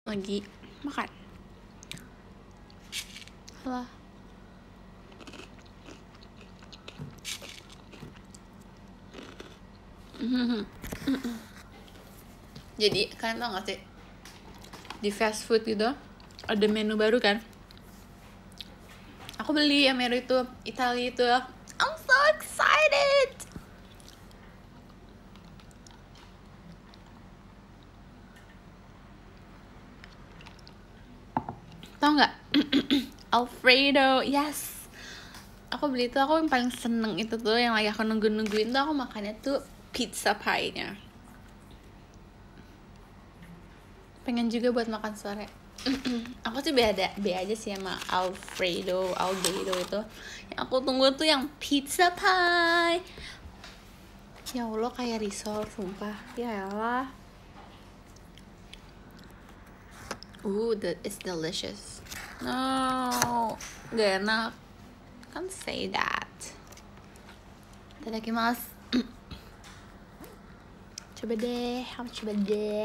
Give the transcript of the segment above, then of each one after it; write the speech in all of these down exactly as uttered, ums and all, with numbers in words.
lagi makan. Halo. Jadi kalian tau gak sih, di fast food gitu ada menu baru kan? Aku beli yang menu itu, Italia itu. I'm so excited. Tau nggak? Alfredo, yes. Aku beli itu, aku yang paling seneng itu tuh, yang lagi aku nunggu-nungguin tuh, aku makannya tuh pizza pie-nya. Pengen juga buat makan sore. Aku sih beda, be aja sih sama Alfredo, Alfredo itu. Yang aku tunggu tuh yang pizza pie. Ya Allah, kayak risol, sumpah. Ya Allah. Ooh, that is delicious. No, gak enak. Can't say that. Itadakimasu. Coba deh, kamu coba deh.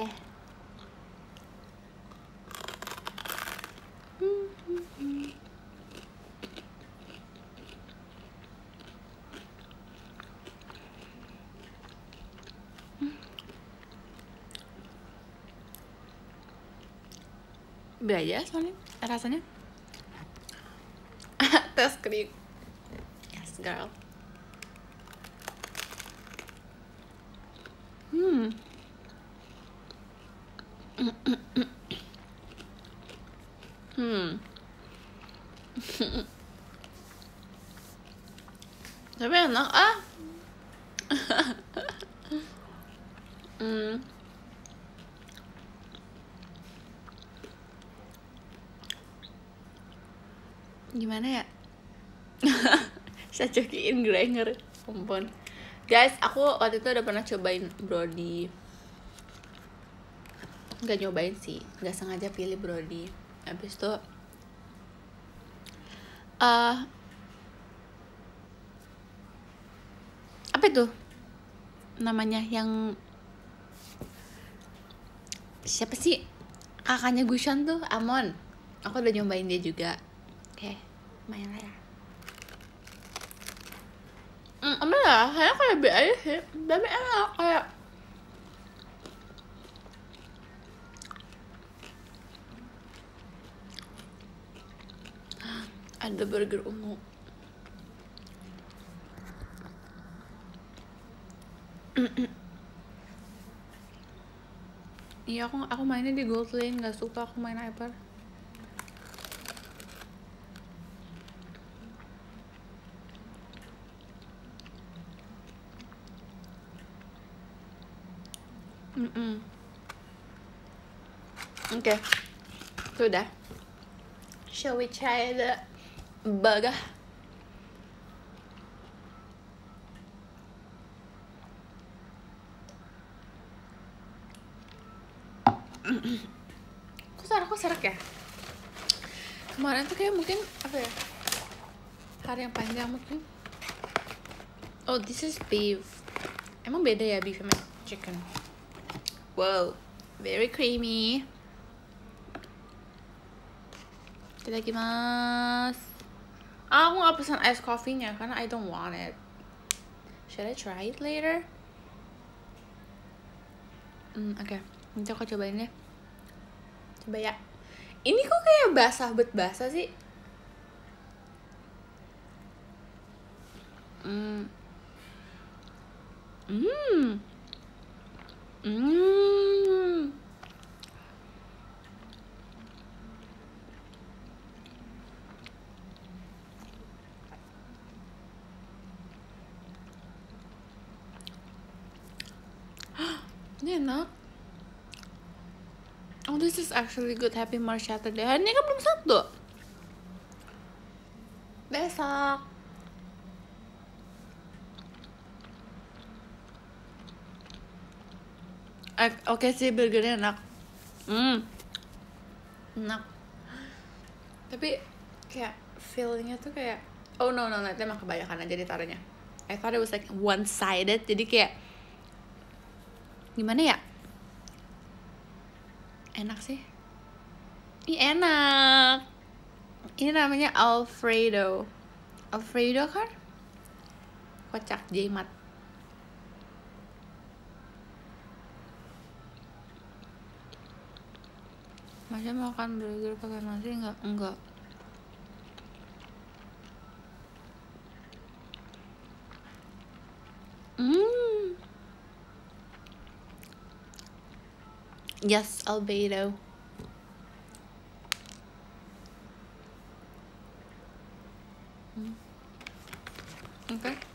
Be aja soalnya rasanya. Tes krim. Yes girl. Hmm. Hmm. Tapi enak ah. Hmm. Gimana ya? Saya cokiin Granger. Ampun. Guys, aku waktu itu udah pernah cobain brownie. Nggak nyobain sih, nggak sengaja pilih brownie. Habis itu uh, apa itu namanya, yang siapa sih kakaknya Gushan tuh, Amon. Aku udah nyobain dia juga. Oke, okay, main lah ya. Hmm, apa ya, saya kayak B aja sih, tapi enak, kayak ada burger ungu. Iya, aku aku mainnya di Gold Lane, nggak suka aku main Hyper. Mm -mm. Oke, okay. Sudah. Shall we try the burger? Kok suara aku serak ya? Kemarin tuh kayak mungkin apa ya, hari yang panjang mungkin. Oh, this is beef. Emang beda ya beef sama chicken? Wow, very creamy. Itadakimasu. Ah, aku gak pesan ice coffee-nya karena I don't want it. Should I try it later? Hmm, oke. Okay. Nanti aku cobain deh. Coba ya. Ini kok kayak basah bet basah sih? Hmm. Hmm. Hmm. Ini enak. Oh, this is actually good. Happy Mars Saturday. Hari ini kan belum Sabtu. Besok. Eh, Oke okay sih, burgernya enak. Hmm. Enak. Tapi kayak feelingnya tuh kayak, oh no no, nanti emang kebanyakan aja ditaruhnya. I thought it was like one sided, jadi kayak gimana ya, enak sih. Ih, enak. Ini namanya Alfredo. Alfredo kan kocak jimat. Masa makan burger pakai nasi enggak? Enggak. Hmm. Yes, Albedo. Hmm. Oke. Okay.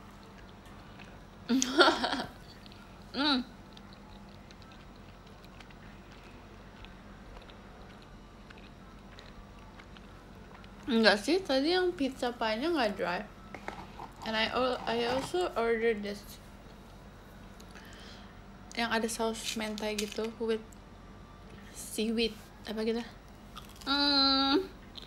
Hmm. Enggak sih, tadi yang pizza pie-nya nggak dry. And I I also ordered this yang ada saus mentai gitu with seaweed apa gitu. Hmm.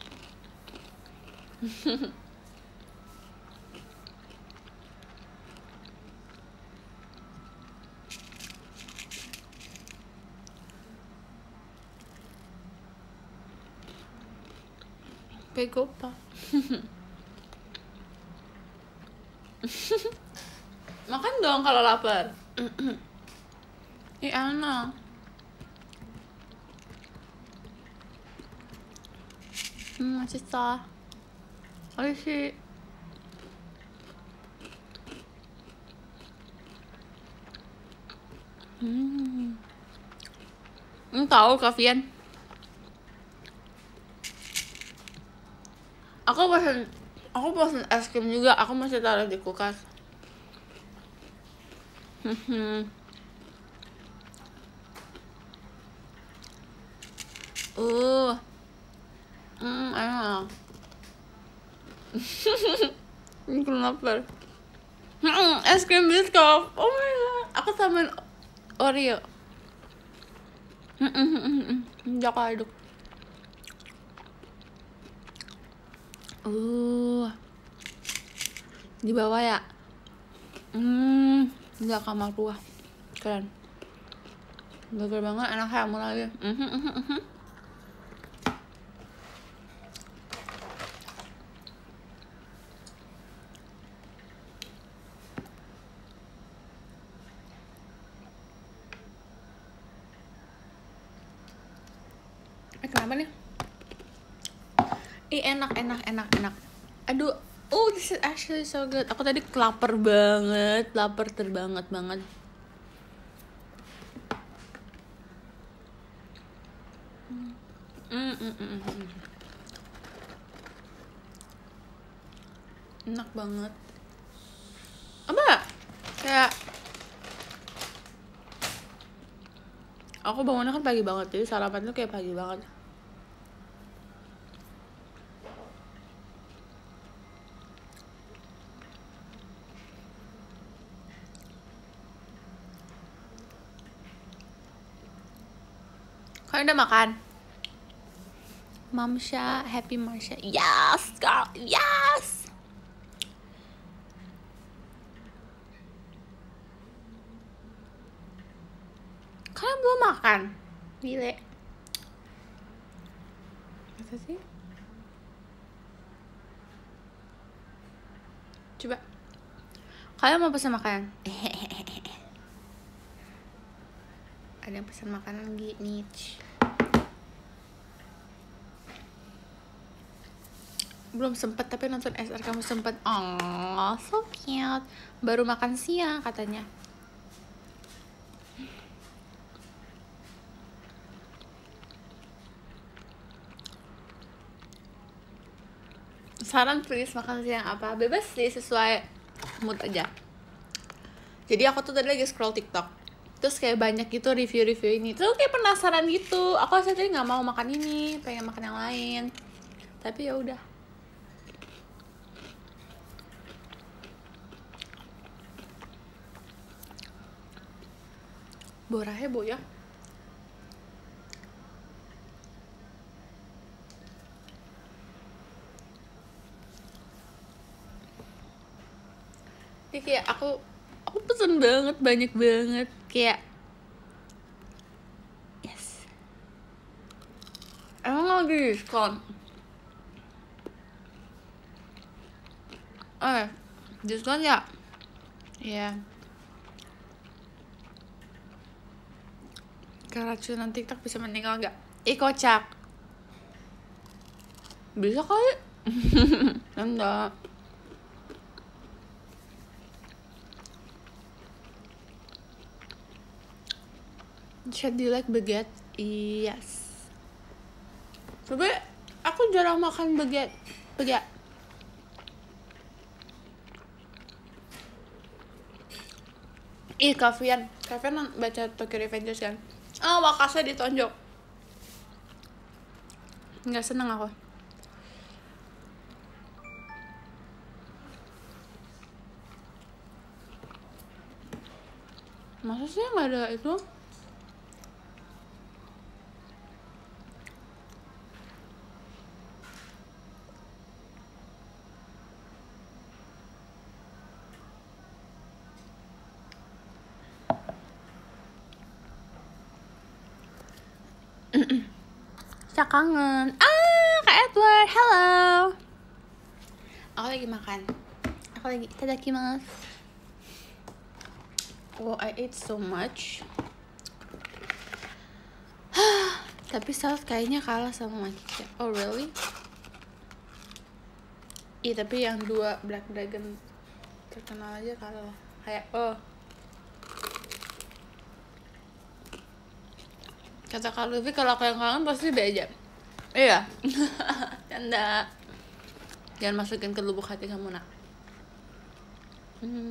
Bego pa. Makan dong kalau lapar. Ih, enak. Hmm, 맛있어. 오이시. Hmm. Hmm, tahu Kavian. Aku pesen, aku pesen es krim juga. Aku masih taruh di kulkas. Hmm. Uh. Hmm, enak. Aku lapar. Hmm, es krim biskop. Oh my god. Aku tambahin Oreo. Hmm, hmm, hmm, hmm. Jangan aduk. Uh. Di bawah ya. Hmm, enggak kamar gua. Keren. Burger banget, enak kayak mau lagi. Mhm, mhm, mhm. Eh, kenapa nih? Ih, enak, enak, enak, enak. Aduh, oh, this is actually so good. Aku tadi lapar banget, lapar terbanget banget. Mm, mm, mm, mm. Enak banget. Apa? Kayak aku bangunnya kan pagi banget, jadi sarapan tuh kayak pagi banget. Kalian udah makan? Mamsha, happy Marsha. Yes, girl, yes. Kalian belum makan? Gile. Apa sih? Coba. Kalian mau pesan makanan? Ada yang pesan makanan lagi nih. Belum sempet, tapi nonton S R kamu sempet. Oh, so cute. Baru makan siang katanya. Saran please, makan siang apa? Bebas sih, sesuai mood aja. Jadi aku tuh tadi lagi scroll TikTok, terus kayak banyak gitu review-review ini. Terus kayak penasaran gitu. Aku asal tadi nggak mau makan ini, pengen makan yang lain. Tapi ya udah. Borahnya bo ya. Ini kayak aku aku pesen banget, banyak banget, kayak yes. Emang lagi diskon. Eh, diskon ya? Iya. Yeah. Keracunan TikTok bisa meninggal nggak? Ih, kocak. Bisa kali. Enggak. Chat do you like baguette? Yes. Tapi aku jarang makan baguette. Baguette. Ih, Kavian. Kavian baca Tokyo Revengers kan? Ah, oh, Wakasa ditonjok. Nggak seneng aku. Masa sih nggak ada itu? Saya kangen. Ah, Kak Edward, hello. Aku lagi makan. Aku lagi itadakimasu. Oh, I ate so much. Tapi South kayaknya kalah sama Makika. Oh, really? Iya, tapi yang dua Black Dragon terkenal aja kalah. Kayak, oh. Kata Kak Luffy, kalau aku yang kangen pasti beda. Iya. Canda. Jangan masukin ke lubuk hati kamu, nak. Hmm.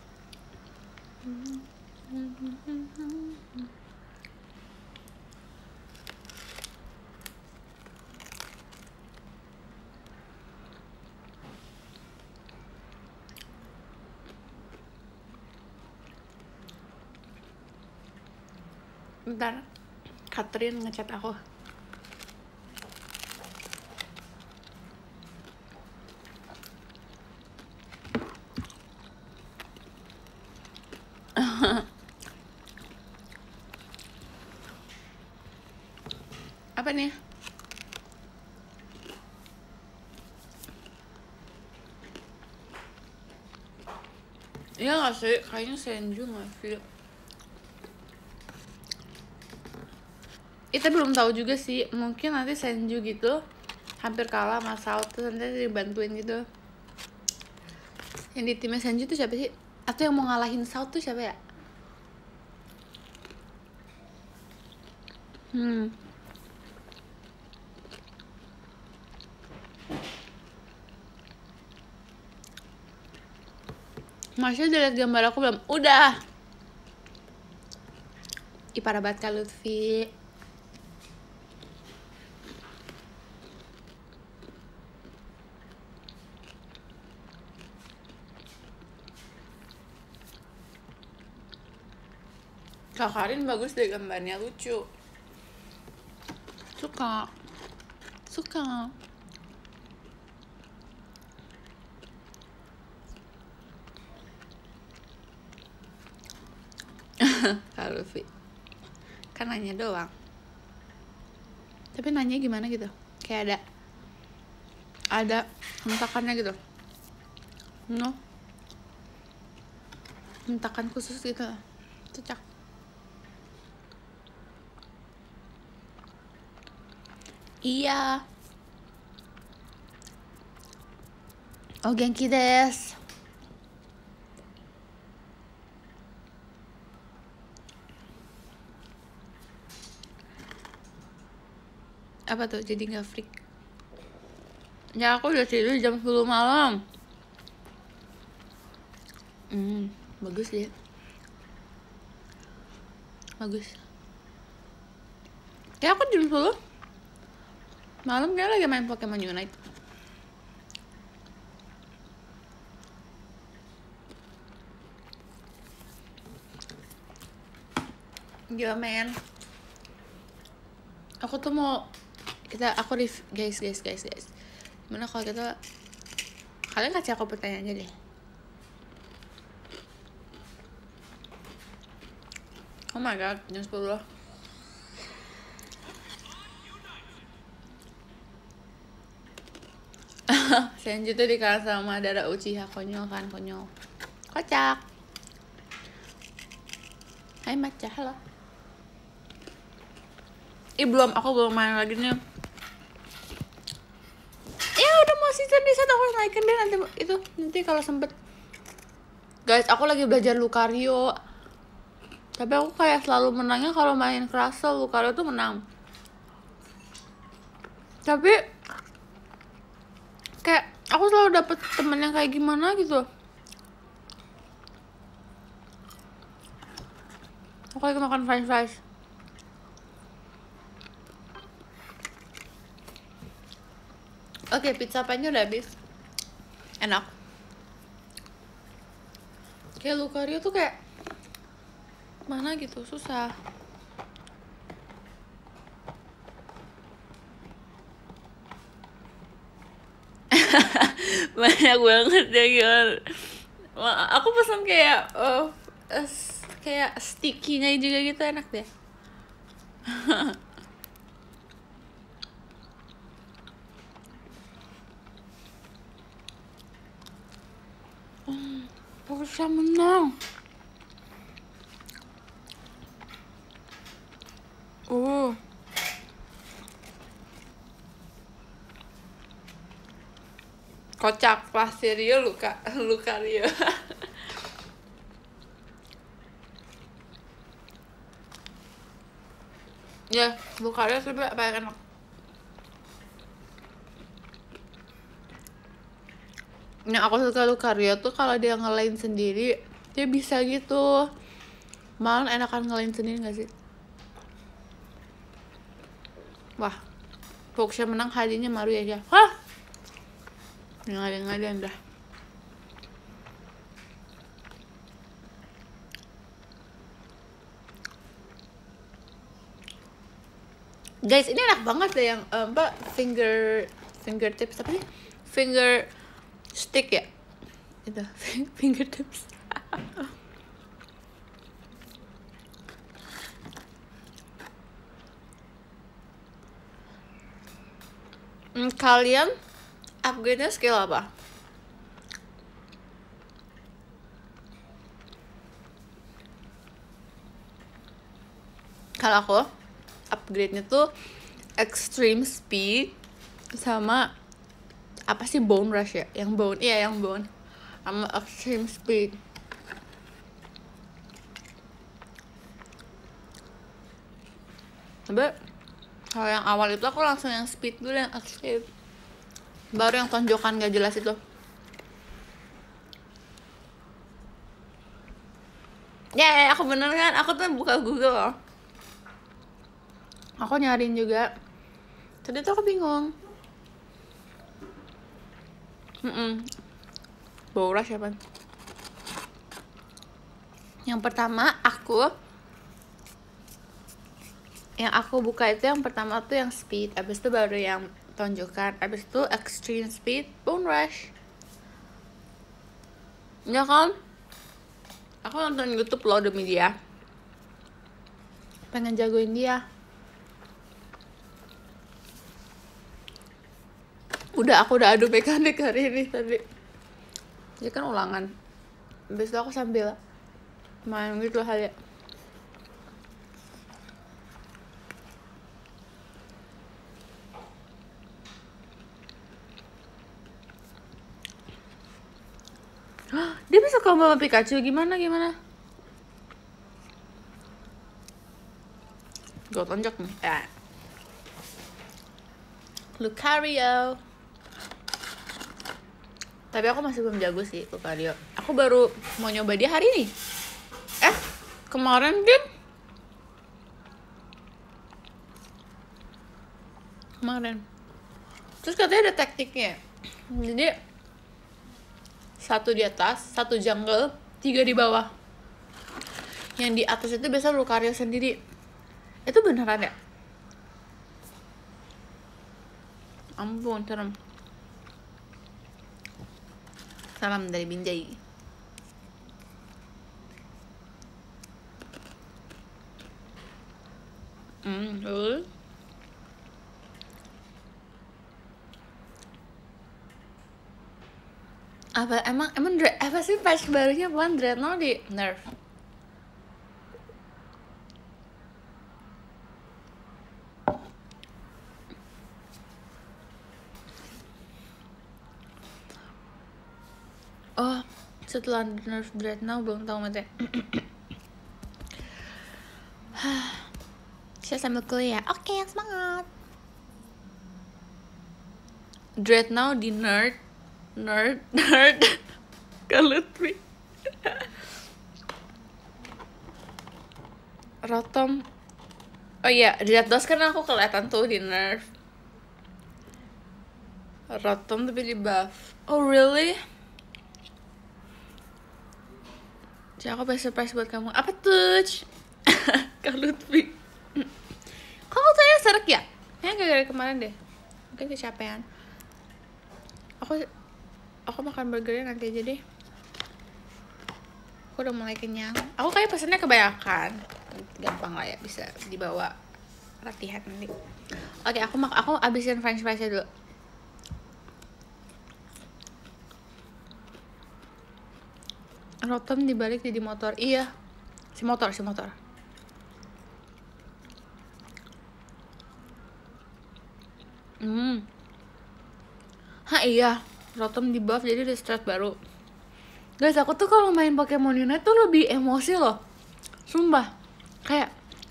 Bentar, Catherine ngechat aku. Apa nih? Iya gak sih? Kayaknya Senju gak sih? Kita belum tahu juga sih. Mungkin nanti Senju gitu hampir kalah sama South, terus nanti dibantuin gitu. Yang di timnya Senju tuh siapa sih? Atau yang mau ngalahin South tuh siapa ya? Hmm. Masih udah liat gambar aku belum? Udah. Ih, parah banget Kak Lutfi. Kak Karin bagus deh gambarnya, lucu. Suka. Suka. Kak Lutfi kan nanya doang, tapi nanya gimana gitu, kayak ada ada hentakannya gitu, no hentakan khusus gitu, cocok. Iya. Oh, genki desu. Apa tuh jadi nggak freak? Ya aku udah tidur jam sepuluh malam. Hmm, bagus ya. Bagus. Ya aku jam sepuluh malam kayak lagi main Pokemon Unite. Gila men. Aku tuh mau kita aku review guys guys guys guys. Gimana kalau kita kalian kasih aku pertanyaan aja deh. Oh my god, jam sepuluh. Selanjutnya dikalah sama Madara Uchiha, konyol kan, konyol. Kocak. Hai Maca, halo. Ih belum, aku belum main lagi nih. Ya udah mau season di satu, aku naikin deh nanti itu, nanti kalau sempet. Guys, aku lagi belajar Lucario. Tapi aku kayak selalu menangnya kalau main Crustle. Lucario tuh menang. Tapi kayak aku selalu dapet temen yang kayak gimana gitu. Aku lagi makan french fries. Oke, pizza apanya udah habis. Enak. Kayak Lucario tuh kayak mana gitu, susah. Banyak banget ya gimana. Aku pesan kayak uh, uh, kayak sticky-nya juga gitu, enak deh. Aku bisa menang. Uh. Kocak, Plasterio, Luka, Lucario. Ya, Lucario tuh apa enak. Yang aku suka Lucario tuh kalau dia ngelain sendiri, dia bisa gitu. Malah enakan ngelain sendiri gak sih? Wah, Fuchsia menang, hadiahnya Maru aja. Hah? Ngadi-ngadian dah. Guys, ini enak banget deh yang uh, mbak finger fingertips apa sih? Finger stick ya? Itu fingertips. Hmm, kalian upgrade-nya skill apa? Kalau aku upgrade-nya tuh extreme speed sama apa sih, bone rush ya? Yang bone, iya yang bone sama extreme speed. Tapi kalau yang awal itu aku langsung yang speed dulu, yang extreme, baru yang tonjokan gak jelas itu. Ya, yeah, aku bener kan, aku tuh buka Google loh. Aku nyariin juga. Tadi tuh aku bingung. Mm-mm. Bora siapa? Yang pertama aku Yang aku buka itu yang pertama tuh yang speed, abis itu baru yang tonjokan, abis itu extreme speed, bone rush. Ya kan? Aku nonton YouTube loh demi dia. Pengen jagoin dia. Udah, aku udah adu mekanik hari ini tadi. Jadi kan ulangan. Abis itu aku sambil main gitu aja. Dia bisa combo sama Pikachu, gimana gimana? Gue tonjok nih. Eh. Lucario. Tapi aku masih belum jago sih Lucario. Aku baru mau nyoba dia hari ini. Eh, kemarin kan? Kemarin. Terus katanya ada tekniknya. Jadi satu di atas, satu jungle, tiga di bawah. Yang di atas itu biasa Lucario sendiri. Itu beneran ya? Ampun, serem. Salam dari Binjai. Hmm, betul. Apa emang emang Dre, apa sih patch barunya bukan Dreadnought di nerf? Oh, setelah nerf Dreadnought belum tahu mate. Saya sambil kuliah. Oke, semangat. Dreadnought di nerd, nerd, nerd. Kalau tweet. Rotom. Oh iya, Gyarados kan aku kelihatan tuh di nerf. Rotom tapi di buff. Oh really? Jadi aku punya surprise buat kamu. Apa tuh? Kak Lutfi. Kok saya serak ya? Kayaknya gara-gara kemarin deh. Mungkin kecapean. Aku aku makan burgernya nanti aja deh. Aku udah mulai kenyang. Aku kayak pesennya kebanyakan. Gampang lah ya, bisa dibawa latihan nanti. Oke, aku mak aku abisin french fries-nya dulu. Rotom dibalik jadi motor. Iya. Si motor, si motor. Hmm. Hah iya, Rotom di buff jadi ada strat baru. Guys, aku tuh kalau main Pokemon Unite tuh lebih emosi loh. Sumpah. Kayak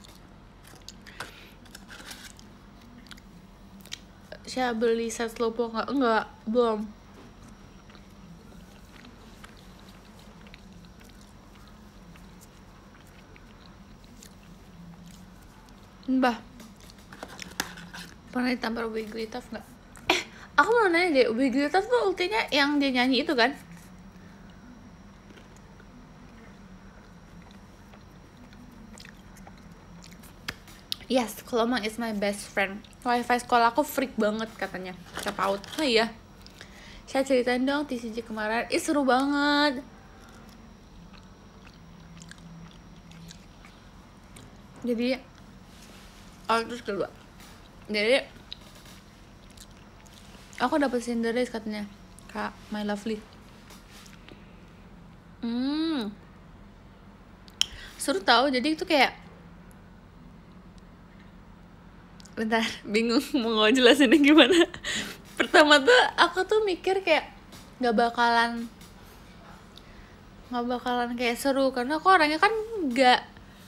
saya beli set Slowpoke nggak? Enggak, belum. Mbah, pernah ditampar Wigglytuff nggak? Eh, aku mau nanya deh, Wigglytuff tuh ultinya yang dia nyanyi itu kan? Yes, Kelomang is my best friend. Wifi sekolah aku freak banget katanya. Cap out. Oh iya. Saya ceritain dong T C G kemarin. Ih seru banget. Jadi oh terus kedua. Jadi aku dapet Cinderace katanya. Kak, my lovely. Hmm. Seru tau. Jadi itu kayak bentar, bingung mau ngejelasinnya gimana. Pertama tuh aku tuh mikir kayak nggak bakalan nggak bakalan kayak seru karena aku orangnya kan nggak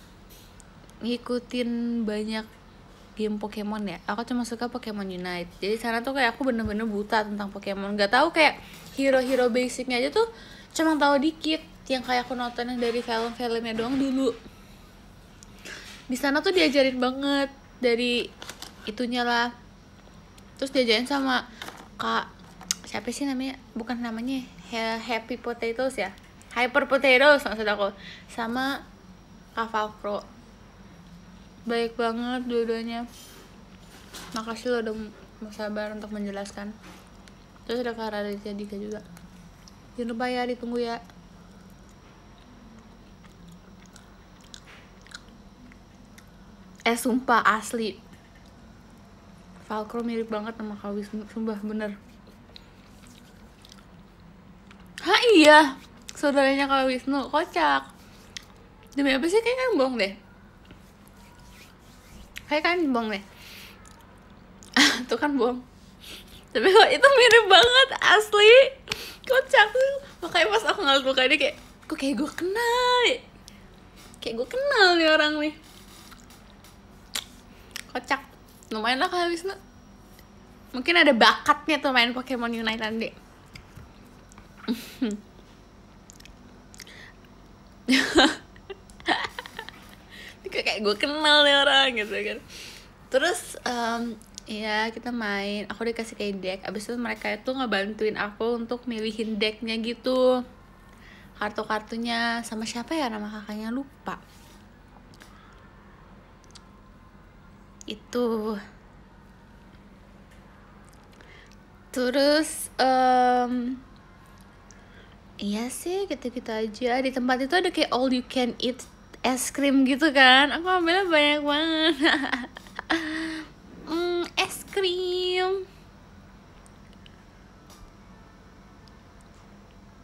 ngikutin banyak game Pokemon ya. Aku cuma suka Pokemon Unite. Jadi sana tuh kayak aku bener-bener buta tentang Pokemon. Nggak tahu kayak hero-hero basicnya aja tuh cuma tahu dikit. Yang kayak aku nonton yang dari film-filmnya doang dulu. Di sana tuh diajarin banget dari itunya lah. Terus diajarin sama kak siapa sih namanya, bukan namanya Happy Potatoes ya, Hyper Potatoes maksud aku, sama Kak Falcro. Baik banget dua-duanya. Makasih lo udah mau sabar untuk menjelaskan. Terus ada Kak Raditya Dika juga. Jangan lupa ya, ditunggu ya. Eh sumpah asli Falcro mirip banget sama Kak Wisnu, sumpah bener. Hah iya, saudaranya Kak Wisnu, kocak. Demi apa sih, kayak kan bohong deh. Kayak kan bohong deh. Tuh kan bohong. Tapi kok itu mirip banget, asli. Kocak tuh. Makanya pas aku ngeliat mukanya dia kayak, kok kayak gue kenal ya? Kayak gue kenal nih orang nih. Kocak. Lumayan lah Kak Wisnu. Mungkin ada bakatnya tuh main Pokemon Unite nanti. Kayak gue kenal nih orang gitu kan. Terus um, ya kita main, aku dikasih kayak deck. Abis itu mereka itu ngebantuin aku untuk milihin decknya gitu, kartu-kartunya. Sama siapa ya nama kakaknya, lupa. Itu terus um, iya sih gitu-gitu aja. Di tempat itu ada kayak all you can eat es krim gitu kan. Aku ambilnya banyak banget. mm, es krim.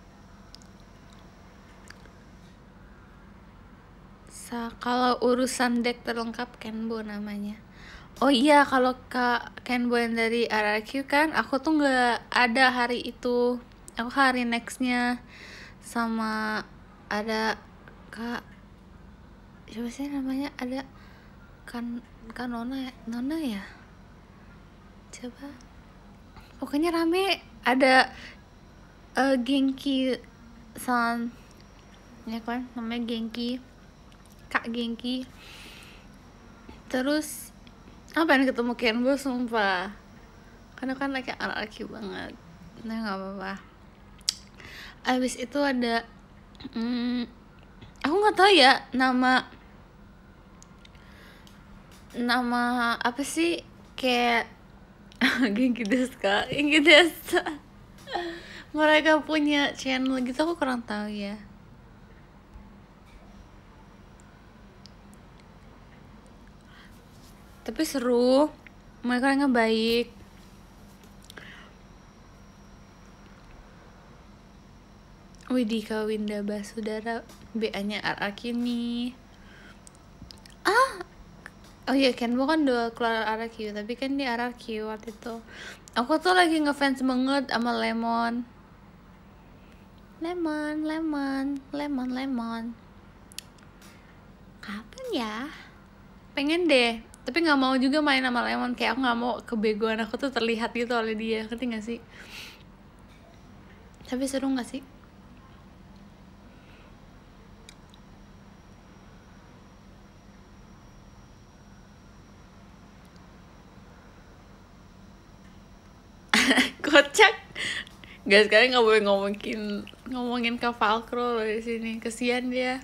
biasa. Kalau urusan deck terlengkap Kenbo namanya. Oh iya, kalau Kak Kenbo yang dari R R Q kan, aku tuh nggak ada hari itu. Aku hari nextnya sama ada Kak siapa sih namanya, ada kan kan Nona ya? Nona ya, coba pokoknya rame, ada uh, Genki san ya kan, namanya Genki, Kak Genki. Terus apa yang ketemu Kenbo sumpah, karena kan lagi anak-anak banget. Nah nggak apa-apa. Abis itu ada hmm, aku nggak tahu ya nama nama apa sih, kayak Genki Deska, Genki Deska. Mereka punya channel gitu, aku kurang tahu ya. Tapi seru, mereka orangnya baik. Widika Winda Basudara, B A-nya R R Q nih. Ah, oh iya, Kenbo kan udah keluar R R Q, tapi kan di R R Q waktu itu. Aku tuh lagi ngefans banget sama Lemon. Lemon, Lemon, Lemon, Lemon. Kapan ya? Pengen deh, tapi nggak mau juga main sama Lemon, kayak aku nggak mau kebegoan aku tuh terlihat gitu oleh dia, ngerti nggak sih? Tapi seru nggak sih? Kocak. Guys, sekarang nggak boleh ngomongin ngomongin Kak Falkro loh di sini, kesian dia.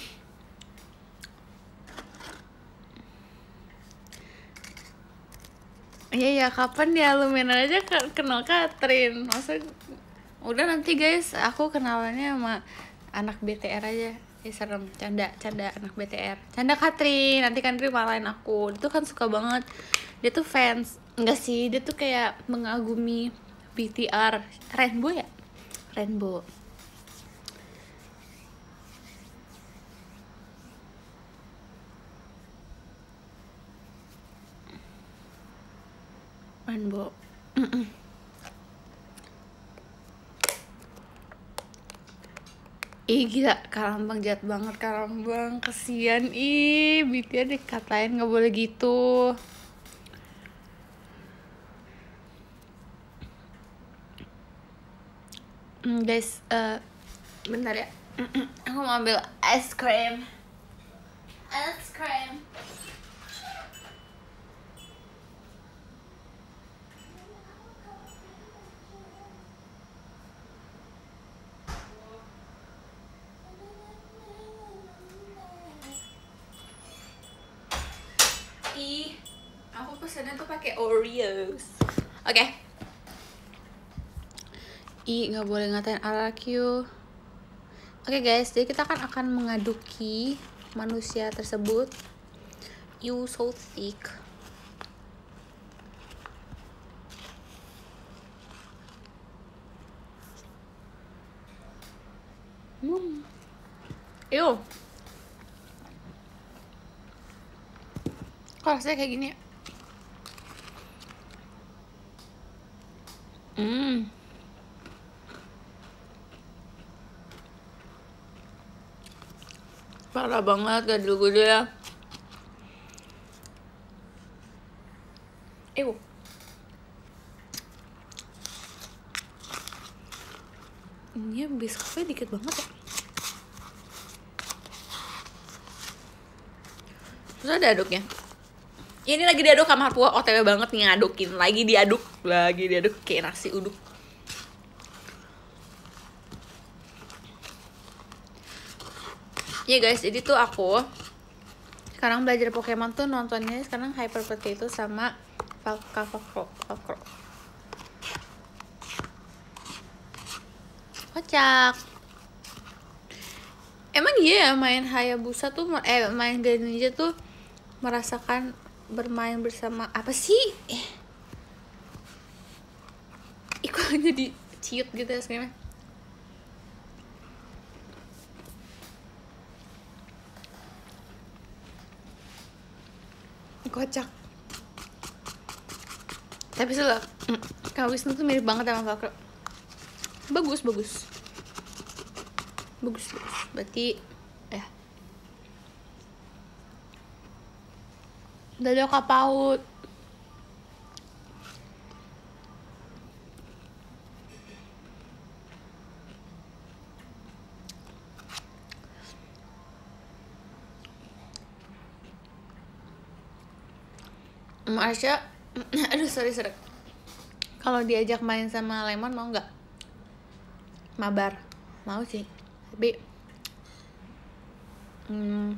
Iya ya, kapan dia lu main aja kenal Katrin. Maksud udah nanti guys, aku kenalannya sama anak B T R aja. Ya serem, canda, canda anak B T R. Canda Katrin, nanti kan dia malahin aku. Dia tuh kan suka banget. Dia tuh fans. Enggak sih, dia tuh kayak mengagumi B T R. Rainbow ya? Rainbow. Rainbow. Ih gila, Karambang jahat banget, Karambang, kesian. Ih, B T R dikatain nggak boleh gitu. Hmm, guys, uh, bentar ya. Aku mau ambil ice cream. Ice cream. Ih, aku pesannya tuh pakai Oreos. Oke. Okay. Ih, nggak boleh ngatain R R Q. Oke okay guys, jadi kita kan akan mengaduki manusia tersebut. You so thick. Hmm. Ew. Kok rasanya kayak gini ya? Hmm. Parah banget, gak dulu gue ya. Ew. Ini biskuitnya dikit banget ya. Terus ada aduknya. Ini lagi diaduk sama Pua, O T W banget nih ngadukin. Lagi diaduk, lagi diaduk kayak nasi uduk. Ya guys, jadi tuh aku sekarang belajar Pokemon tuh nontonnya sekarang Hyper Potato sama Falkro. Falkro. Kocak. Emang iya ya main Hayabusa tuh, eh main Greninja tuh merasakan bermain bersama apa sih? Eh. Iko jadi ciut gitu ya sebenarnya. Kocak. Tapi sih Kak Wisnu tuh mirip banget sama Fakro. Bagus, bagus. Bagus, bagus. Berarti ya. Udah ada Kak Paut. Marsha, aduh sorry sorry. Kalau diajak main sama Lemon mau nggak? Mabar, mau sih. Tapi, hmm,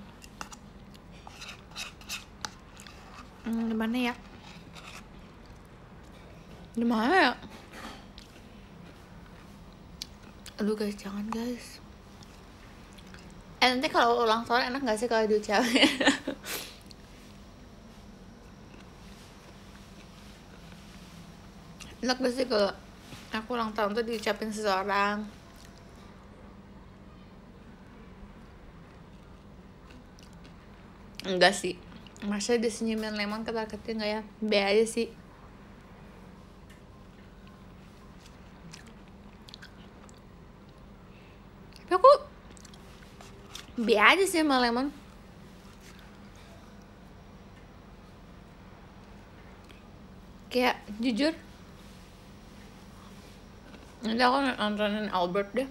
hmm gimana ya? Gimana ya? Aduh guys, jangan guys. Eh nanti kalau ulang tahun enak nggak sih kalau diucapin? Enak gak sih kalau aku ulang tahun tuh diucapin seseorang? Enggak sih. Masa disenyumin Lemon kata-kata nggak ya? B aja sih. Tapi aku B aja sih sama Lemon. Kayak jujur, nanti aku nontonin Albert deh.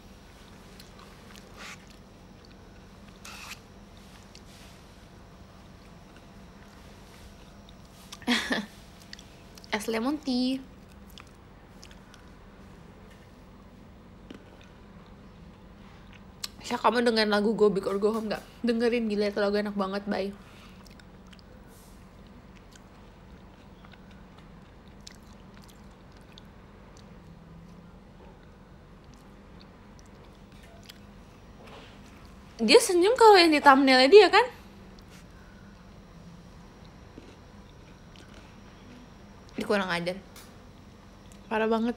Es lemon tea. Syah, kamu dengerin lagu Go Big or Go Home gak? Dengerin, gila itu lagu enak banget, bye. Dia senyum kalau yang di thumbnailnya dia kan? Dia kurang ajar. Parah banget.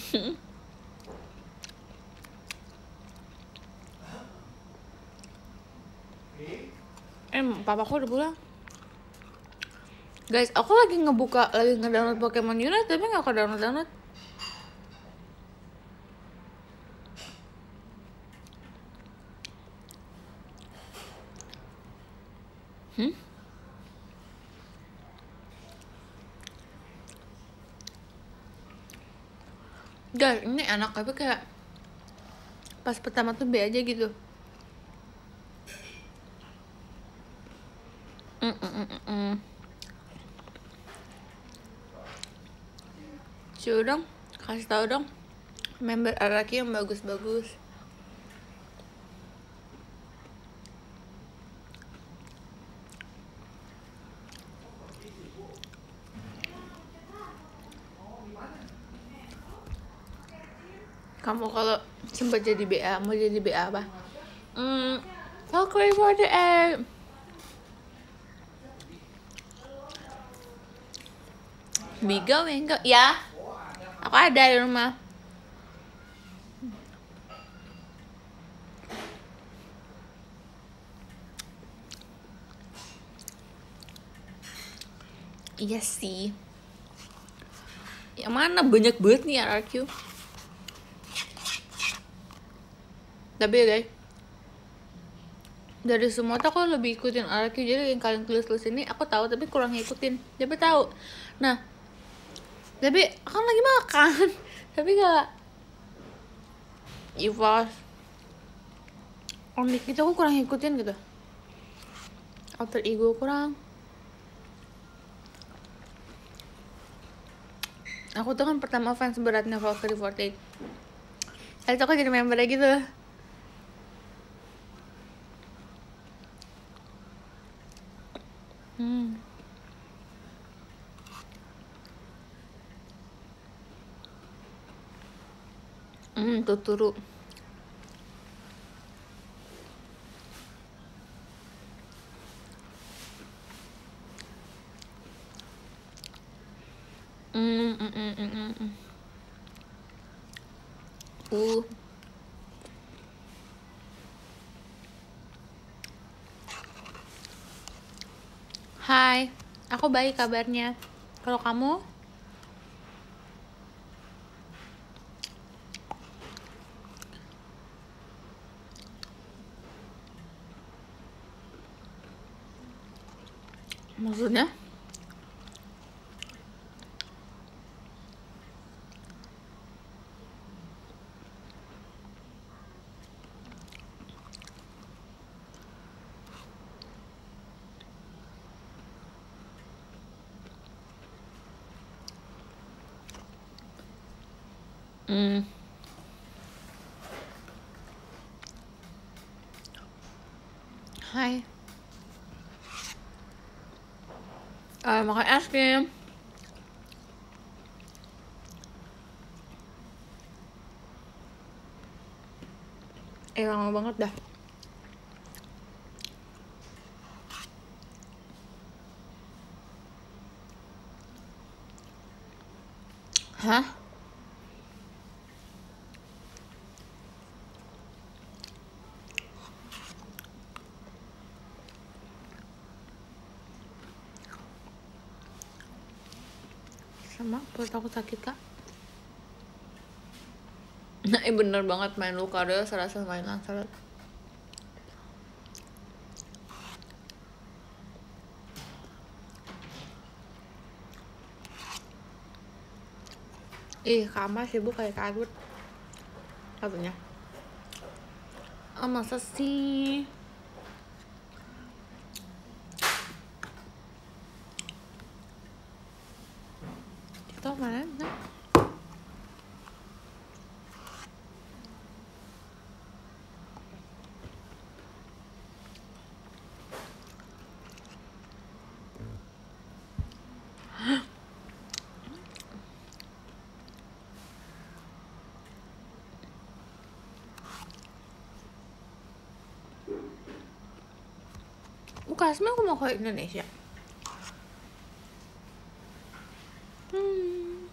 Eh, papaku udah pulang. Guys, aku lagi ngebuka, lagi ngedownload Pokemon Unite tapi gak ke-download-download. Hmm? Guys, ini enak tapi kayak pas pertama tuh B aja gitu. Mm -mm -mm -mm. Coba dong, kasih tahu dong member Araki yang bagus-bagus. Kamu kalau sempat jadi B A, mau jadi B A apa? Hmm, Valkyrie for the egg. Migo, Migo, ya. Aku ada di rumah. Iya sih. Yang mana banyak banget nih R R Q. Tapi ya guys, dari semua tuh aku lebih ikutin R R Q. Jadi yang kalian tulis-tulis ini aku tahu tapi kurang ngikutin. Tapi tahu. Nah, tapi kan lagi makan. Tapi gak Ivas Onik itu aku kurang ngikutin gitu. Alter ego kurang. Aku tuh kan pertama fans beratnya Valkyrie empat delapan. Itu aku jadi membernya gitu. Hmm. Hmm, Totoro. Hmm, mm, mm, mm, mm, mm. Uh. Hai. Aku baik kabarnya. Kalau kamu? Maksudnya? Hmm. Hai. Uh, makan es krim. Eh, lama banget dah. Hah? Sama perut aku sakit, Kak. Nah, eh, bener banget main Lucario serasa main Lancelot. Ih, kamar sibuk kayak kadut katanya. Oh, masa sih? Kita mana? Nah. Bukan, sebenernya aku mau ke Indonesia. Hmm.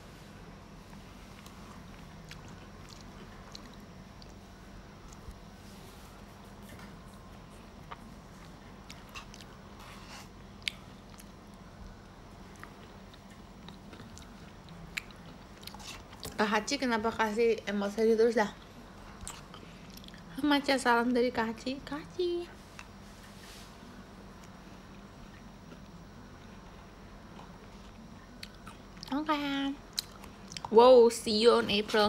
Kak Haci kenapa kasih emosi terus dah? Macam salam dari Kak Haci. Kak Haci. Okay. Wow, see you on April.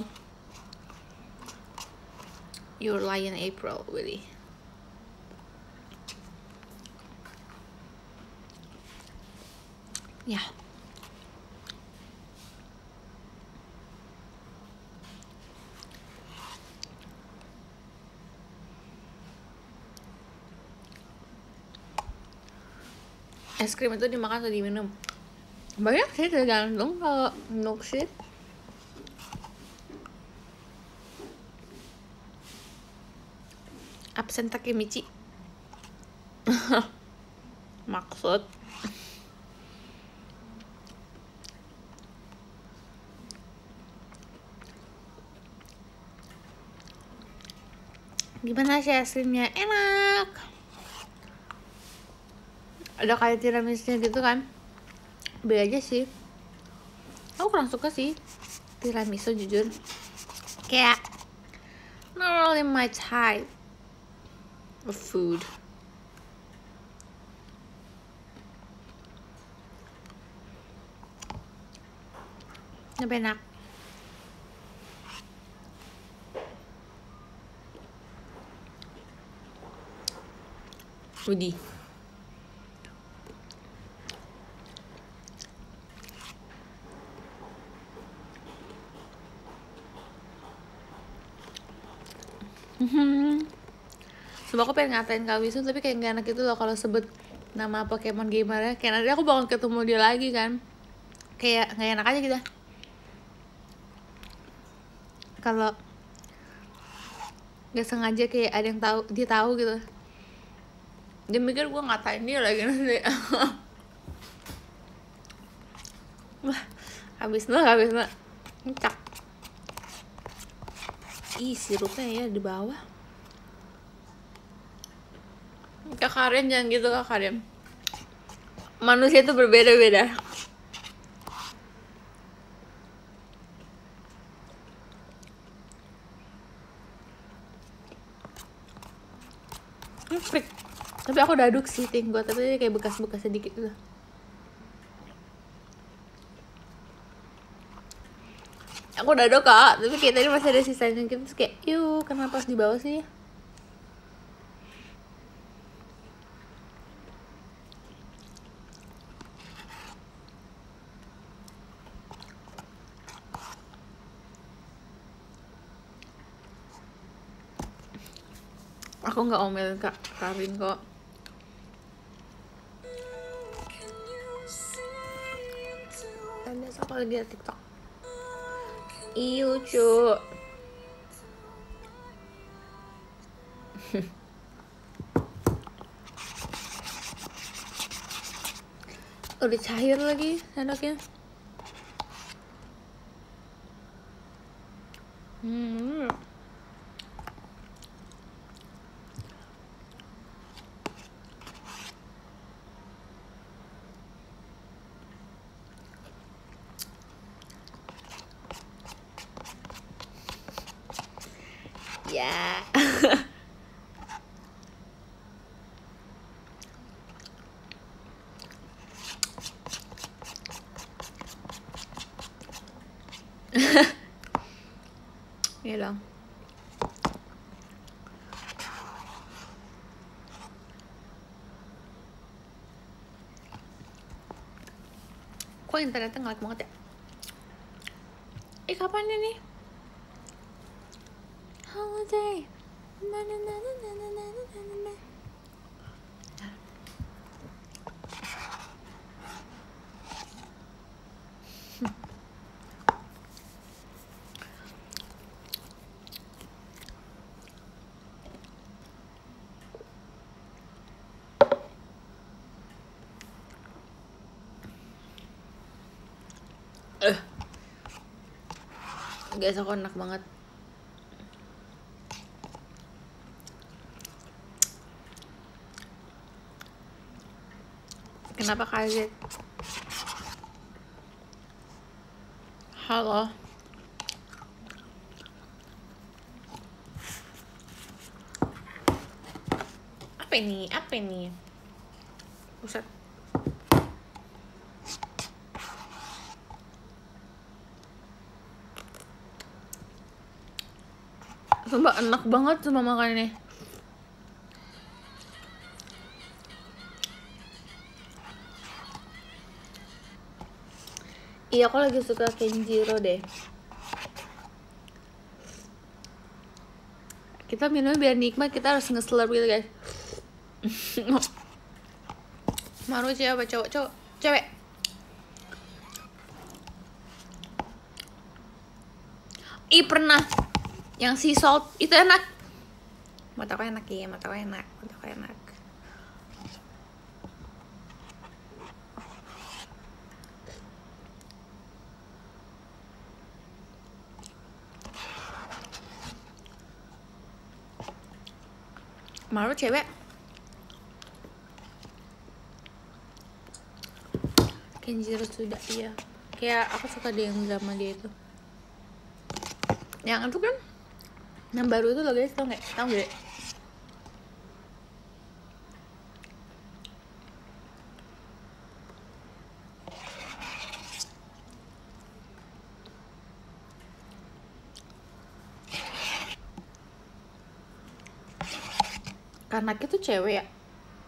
You're lying April, really. Ya. Yeah. Es krim itu dimakan atau diminum? Banyak sih, tergantung. Kalau milkshake absen Takemichi. Maksud gimana sih es krimnya? Enak. Ada kayak tiramisnya gitu kan. B aja sih. Aku kurang suka sih tiramisu, jujur. Kayak not really my type of food. Tapi enak. Udi. Sebab aku pengen ngatain Kak Wisnu, tapi kayak gak enak gitu loh kalau sebut nama Pokemon gamernya. Kayak nanti aku bakal ketemu dia lagi kan. Kayak gak enak aja gitu. Kalau gak sengaja kayak ada yang tahu, dia tahu gitu. Dia mikir gue ngatain dia lagi nanti. Wah, habis lah, habis lah. Cak. Ih, sirupnya ya di bawah. Kak Karin jangan gitu, Kak Karin. Manusia itu berbeda-beda. Freak. Tapi aku udah aduk sih ting gue, tapi kayak bekas-bekas sedikit tuh. Aku udah aduk kak, tapi kayak tadi masih ada sisanya gitu, terus kayak yuk kenapa harus di bawah sih? Aku nggak omelin kak Karin kok. Dan biasa aku lagi di TikTok. Iyo cu. Udah cair lagi sendoknya. Hmm. Ya. Iya dong. Kok internetnya ngelag banget ya? Eh kapan ini? Holiday. Na na na na na na na na na. Eh. Guys, aku enak banget. Kenapa kaget? Halo. Apa ini? Apa ini? Buset. Sumpah enak banget sama makanannya. Iya, aku lagi suka Kenjiro deh. Kita minum biar nikmat, kita harus nge-slurp gitu guys. Maru cewek apa cowok? Cowok. Cewek. Ih pernah. Yang sea salt itu enak. Mata aku enak ya, mata aku enak, mata aku enak. Maru cewek. Kenjiro sudah, iya. Kayak aku suka dia yang drama dia itu. Yang itu kan, yang baru itu loh guys, tau nggak? Tau nggak? Karena itu cewek ya.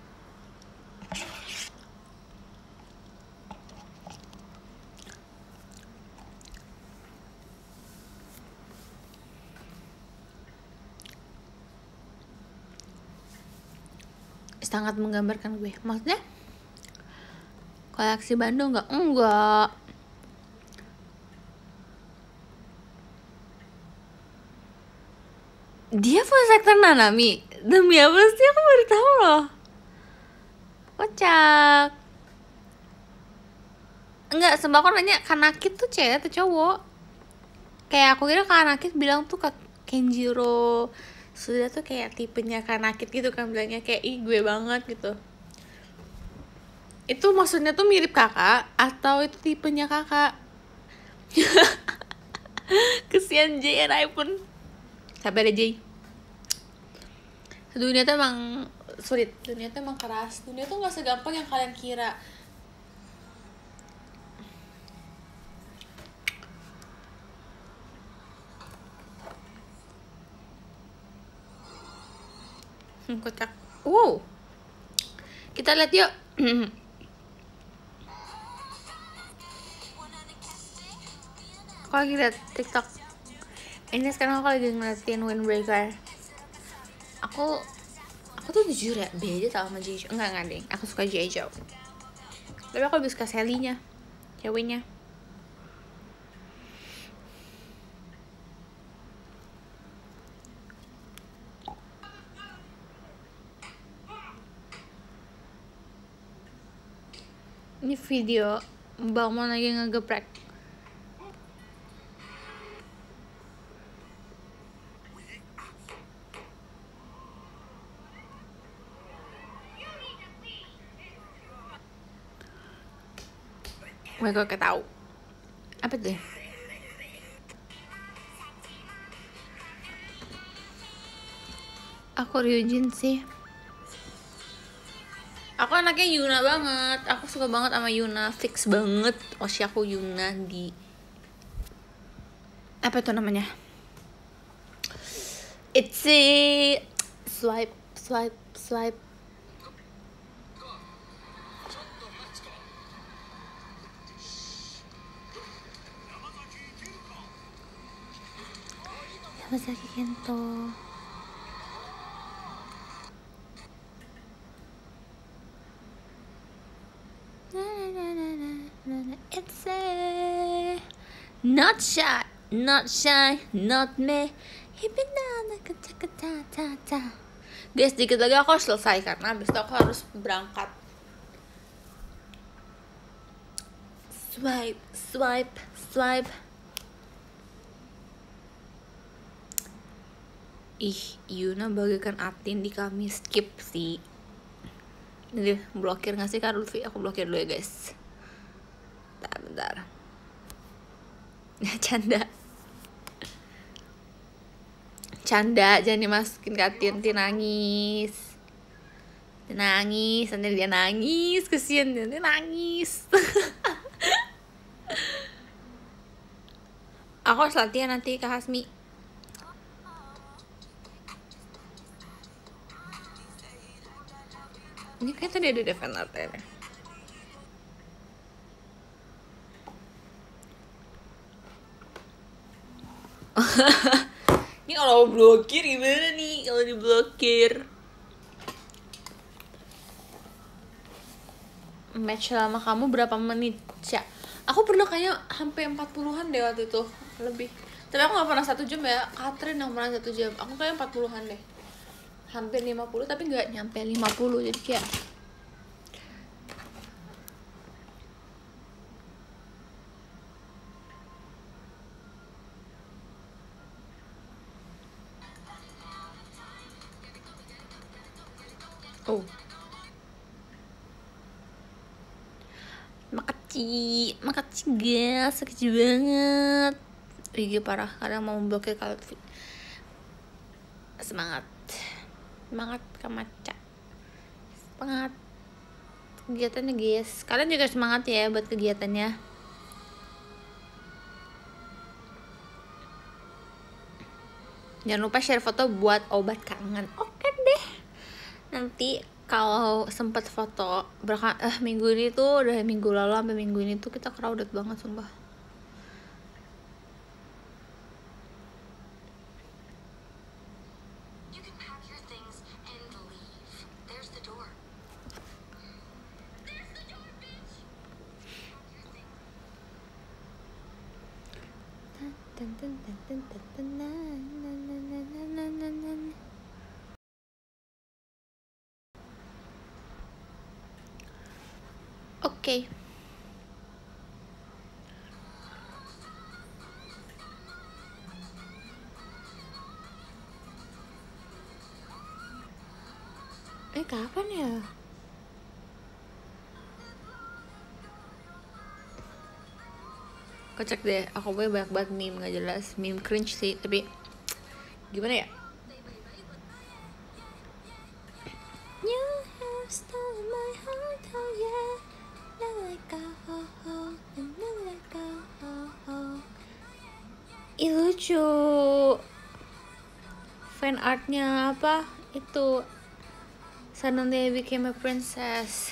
Sangat menggambarkan gue. Maksudnya koleksi Bandung nggak? Enggak. Dia voice actor Nanami. Demi apa sih, aku baru tahu loh. Kocak. Enggak, sebab aku nanya Kanaki tuh cewek atau cowok. Kayak aku kira Kanaki bilang tuh Kak Kenjiro sudah tuh kayak tipenya Kanaki gitu kan, bilangnya kayak ih gue banget gitu. Itu maksudnya tuh mirip kakak atau itu tipenya kakak? Kesian J and I pun. Sabar ya J. Dunia tuh emang sulit, dunia tuh emang keras. Dunia tuh gak segampang yang kalian kira. Hmm, kocak. Wow. Kita lihat yuk. Aku lagi liat TikTok. Ini sekarang aku lagi ngeliatin Windbreaker. Aku Aku tuh jujur ya, beda tau sama Jeju. Enggak, enggak deh, aku suka Jeju. Tapi aku lebih suka Sally-nya, ceweknya. Ini video Bang Mon lagi ngegeprek. Gue kok tahu. Apa tuh? Aku Ryujin sih. Aku anaknya Yuna banget. Aku suka banget sama Yuna, fix banget. Oshi aku Yuna di apa itu namanya? It's a swipe, swipe, swipe. Yamasaki Kento. It's a not shy, not shy, not me. Hibinana kata kata ta. Guys, dikit lagi aku harus selesai karena abis itu aku harus berangkat. Swipe, swipe, swipe. Ih, Yuna bagaikan Atin di kami skip sih. Ini blokir gak sih Kak Lutfi? Aku blokir dulu ya guys. Bentar, bentar. Canda. Canda, jangan dimasukin ke Atin, dia nangis. Dia nangis, nanti dia nangis, kesian dia, dia nangis. Aku harus latihan nanti Kak Hasmi. Ini kayak tadi ada Devan Artene. Ini kalau blokir gimana nih kalau diblokir? Match lama kamu berapa menit, Cak? Aku pernah kayaknya hampir empat puluhan deh waktu itu, lebih. Tapi aku gak pernah satu jam ya. Catherine yang pernah satu jam. Aku kayaknya empat puluhan deh. Hampir lima puluh tapi gak nyampe lima puluh. Jadi kayak oh. Makasih, makasih guys, kecil banget. Ih, parah, kadang mau blokir kalau semangat. Semangat Kamaca. Semangat kegiatannya guys. Kalian juga semangat ya buat kegiatannya. Jangan lupa share foto buat obat kangen. Oke deh. Nanti kalau sempat foto berka eh minggu ini tuh udah minggu lalu sampai minggu ini tuh kita crowded banget sumpah. Oke. Okay. Eh kapan ya? Kocak deh, aku punya banyak banget meme gak jelas. Meme cringe sih, tapi gimana ya? You have stolen my heart, oh yeah. Never let go, oh, oh. Never let go, oh, oh. Ih lucu. Fan artnya apa? Itu Suddenly I Became a Princess.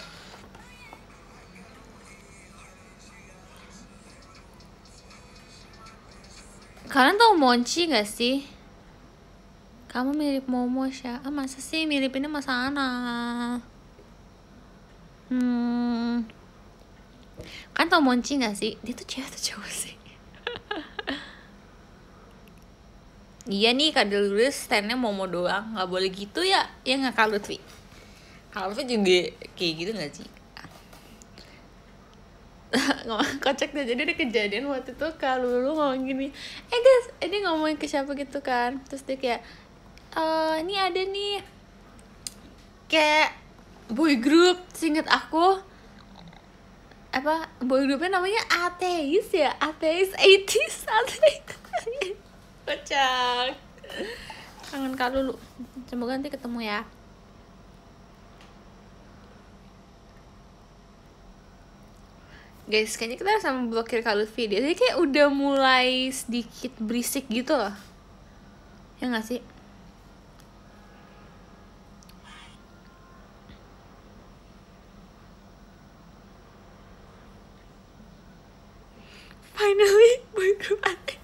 Kalian tau Monci gak sih? Kamu mirip Momo Sya. Ah masa sih miripinnya Mas Ana? Hmm. Kan tau Monci gak sih? Dia tuh cewek atau cowok sih? Iya nih Kak dulu standnya Momo doang. Gak boleh gitu ya. Ya gak Kak Lutfi? Kak Lutfi juga kayak gitu gak sih? Kocak deh, jadi ada kejadian waktu itu Kak Lulu ngomong gini, eh guys, ini ngomongin ke siapa gitu kan, terus dia kayak e, ini ada nih kayak boy group, seinget aku apa boy groupnya namanya Ateis ya, Ateis eighties, Ateis. Kocak. Kangen Kak Lulu, semoga nanti ketemu ya. Guys, kayaknya kita harus sama blokir Kak Lutfi dia. Jadi kayak udah mulai sedikit berisik gitu loh. Ya gak sih? Finally, boy group aneh.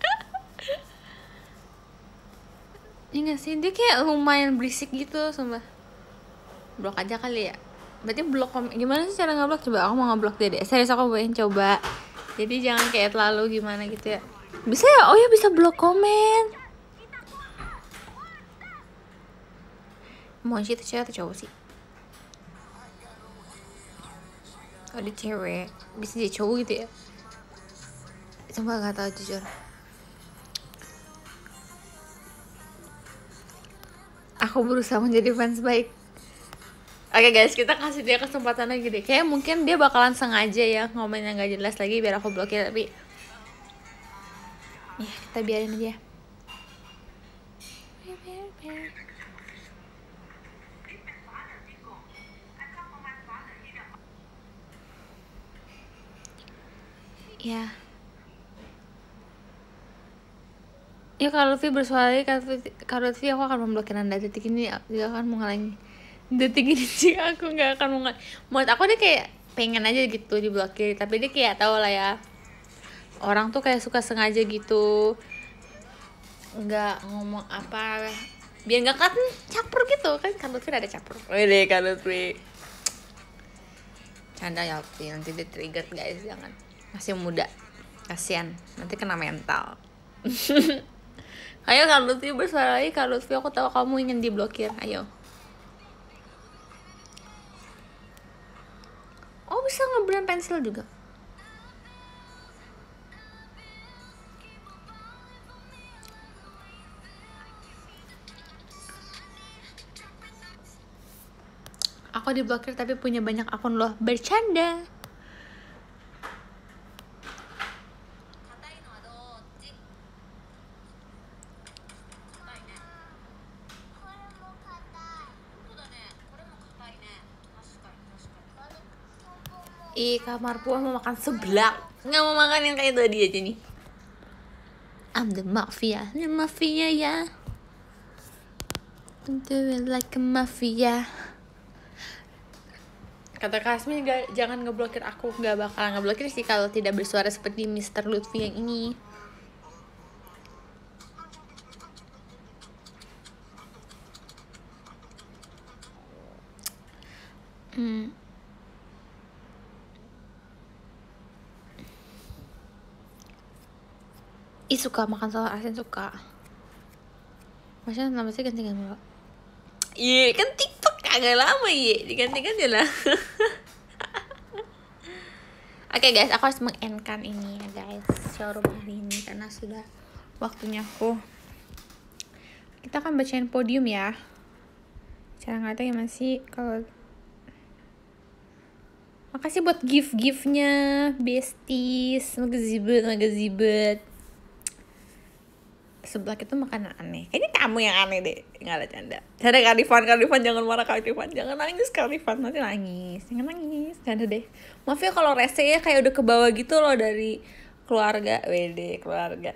Ya gak sih? Dia kayak lumayan berisik gitu, sumpah. Blok aja kali ya. Berarti blok kom- gimana sih cara ngeblok? Coba aku mau ngeblok dia deh. Serius aku pengen coba. Jadi jangan kayak terlalu gimana gitu ya. Bisa ya? Oh ya bisa blok komen. Monci itu cewek atau cowok sih? Oh dia cewek. Bisa jadi cowok gitu ya? Sumpah gak tahu jujur. Aku berusaha menjadi fans baik. Oke okay guys, kita kasih dia kesempatan lagi deh. Kayak mungkin dia bakalan sengaja ya ngomong yang gak jelas lagi biar aku blokir, tapi ya kita biarin aja. Ya. Ya kalau Lutfi bersuara lagi, kalau Lutfi aku akan memblokir Anda. Detik ini dia akan mengulangi. Detik ini sih aku nggak akan mengulangi. Menurut aku dia kayak pengen aja gitu diblokir, tapi dia kayak tahu lah ya. Orang tuh kayak suka sengaja gitu, nggak ngomong apa biar nggak kan caper gitu kan. Kalau Lutfi ada caper. Wede kalau Lutfi. Canda ya Lutfi, nanti dia trigger guys, jangan. Masih muda, kasian nanti kena mental. Ayo Kak Lutfi bersuara lagi. Kak Lutfi, aku tahu kamu ingin diblokir. Ayo. Oh bisa ngebrand pensil juga. Aku diblokir tapi punya banyak akun loh. Bercanda. Ih, kamar puas mau makan seblak. Nggak mau makan yang kayak tadi aja nih. I'm the mafia, the mafia ya. Do it like a mafia. Kata Kasmi, jangan ngeblokir aku. Nggak bakal ngeblokir sih kalau tidak bersuara seperti mister Lutfi yang ini. Hmm. Ih suka makan telur asin, suka. Maksudnya nama sih ganti-ganti dulu. Iya kan TikTok kagak lama ya, diganti-ganti lah. Oke okay guys, aku harus mengendkan ini ya guys, showroom hari ini karena sudah waktunya aku. Kita akan bacain podium ya. Cara ngatanya gimana sih kalau Makasih buat gift-giftnya, besties. Magazibet, magazibet. Sebelah itu makanan aneh. Kayaknya kamu yang aneh deh. Nggak ada canda. Canda Kak Rifan, Kak Rifan jangan marah Kak Rifan. Jangan nangis Kak Rifan, nanti nangis. Jangan nangis, canda deh. Maaf ya kalau rese ya kayak udah ke bawah gitu loh dari keluarga. Wede, keluarga.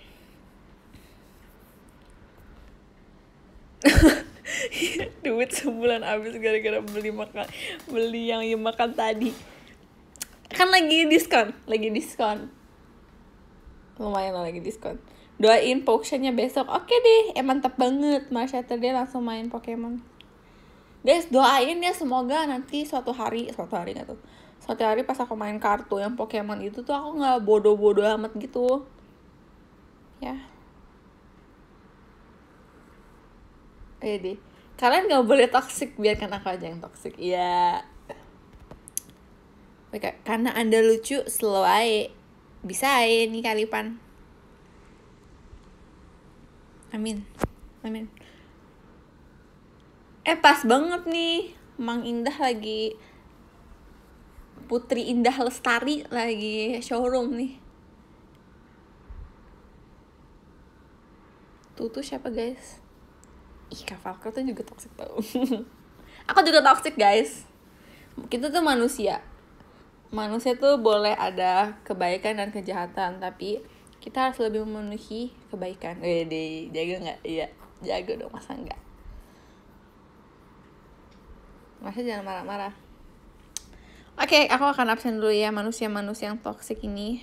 Duit sebulan habis gara-gara beli makan beli yang you makan tadi. Kan lagi diskon, lagi diskon. Lumayan lah lagi diskon. Doain Pokémonnya besok. Oke deh, eh mantap banget. Mas Saturday langsung main Pokemon. Guys, doain ya semoga nanti suatu hari, suatu hari nggak tuh. Suatu hari pas aku main kartu yang Pokemon itu tuh aku nggak bodoh-bodoh amat gitu. Ya. Eh deh. Kalian gak boleh toxic, biarkan aku aja yang toxic. Iya. Oke, karena Anda lucu, slow aja. Bisa aja nih Kalipan. Amin. Amin. Eh pas banget nih. Mang Indah lagi Putri Indah Lestari lagi showroom nih. Tuh tuh siapa guys? Ih, Kak Falco tuh juga toxic tau. Aku juga toxic guys. Kita tuh manusia. Manusia tuh boleh ada kebaikan dan kejahatan, tapi kita harus lebih memenuhi kebaikan. Wede, jaga gak? Iya, jaga dong, masa enggak? Masa jangan marah-marah. Oke, aku akan absen dulu ya manusia-manusia yang toxic ini.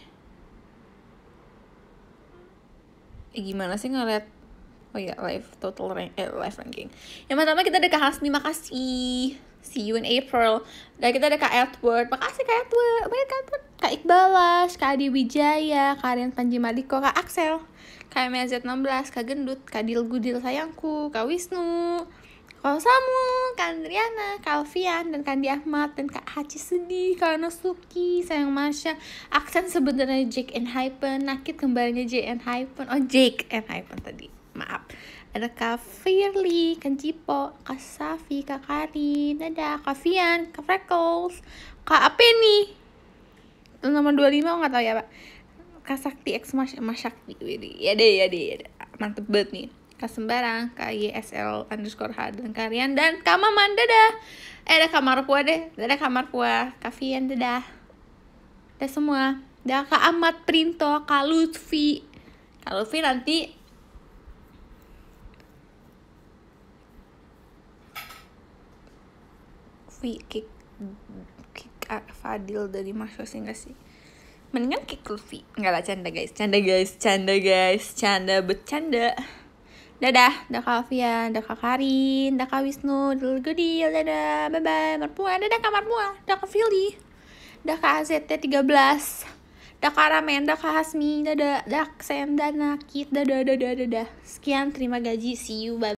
Eh, gimana sih ngeliat? Oh iya, live total rank, eh, live ranking. Yang pertama kita ada Kak Hasmi, makasih. See you in April. Dan kita ada Kak Edward, makasih Kak Edward. Banyak Kak Edward. Kak Iqbalas, Kak Adi Wijaya, Kak Arian Panji Madiko, Kak Axel, Kak M Z enam belas, Kak Gendut, Kak Dil Gudil sayangku, Kak Wisnu, Kak Samu, Kak Andriana, Kak Alfian, dan Kak Andi Ahmad, dan Kak Haji Sedih, Kak Nasuki, sayang Masya, Aksen sebenarnya Jake and Hypen, Nakit kembalinya Jake and Hypen, oh Jake and Hypen tadi. Maaf. Ada Kak Firly, Kak Jipo, Kak Safi, Kak Karin, ada Kak Fian, Kak Freckles, Kak apa nih? Itu nomor dua puluh lima, aku gak tau ya Pak. Kak Sakti X Mas, Mas Sakti. Ya deh, ya deh, ya deh. Mantep banget nih. Kak Sembarang, Kak Y S L underscore H, dan Kak Rian, dan Kak Maman, dadah. Eh, ada Kak Marpua deh. Dadah Kak Marpua, Kak Fian, dadah. Dadah semua. Dadah Kak Ahmad Printo, Kak Lutfi. Kak Lutfi nanti kick kick Fadil dari Masya sih nggak sih? Mendingan kick Lutfi. Nggak lah, canda guys, canda guys, canda guys, canda bercanda. Dadah, dadah Kak Alfian, dadah Kak Karin, dadah Kak Wisnu, dadah Gudil, dadah, bye bye Marpua, dadah Kak Marpua, dadah Kak Fili, dadah Kak A Z T tiga belas, dadah Kak Ramen, dadah Kak Hasmi, dadah, dadah Sen, dadah Nakit, dadah, dadah, dadah. Sekian, terima gaji, see you, bye.